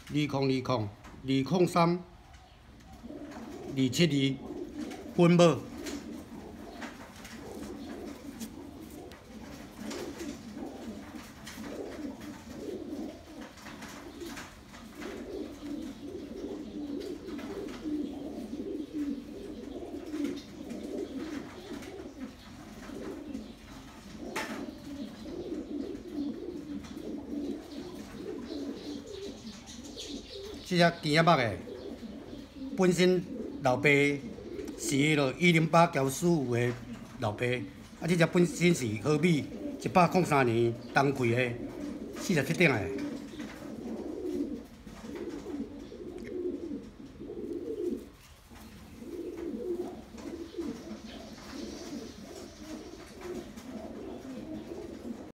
2020-2003-272分母。这只甜仔肉的，本身老爸是迄落108交事务的老爸，啊，这只本身是和美103年东开的，47顶的。